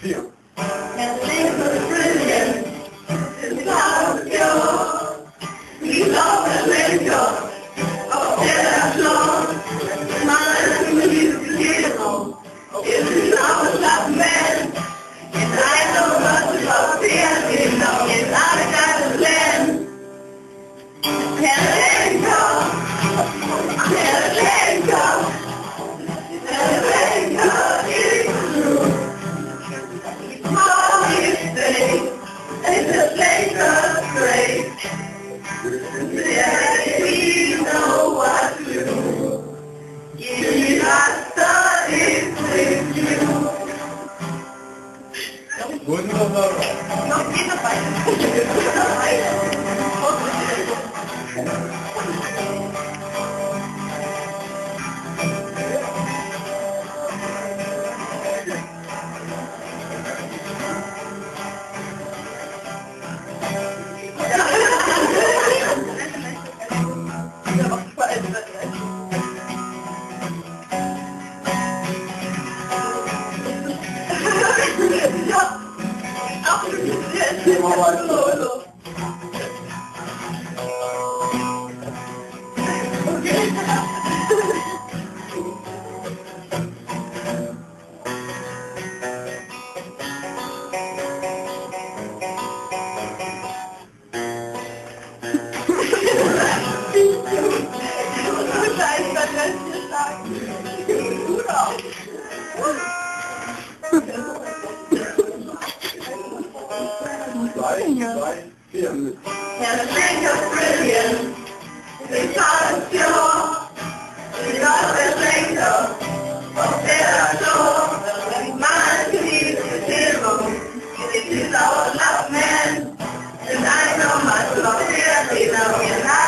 4. And things are brilliant. It's not obscure. We love and let go. Oh, let us know. Mind is beautiful. It's not a black man. And I know much about fear, you know. And I got a plan. Can't let it go. Can't let it go. Can't let it go. It's true. All you say is to make us great. Yeah, we know what to do. You got started with you. Muito bom. Não fica And the thing is brilliant. It's not obscure. It's not a later. But there are sure. Mind is zero. It is our love man. And I know much about fear, you know. And I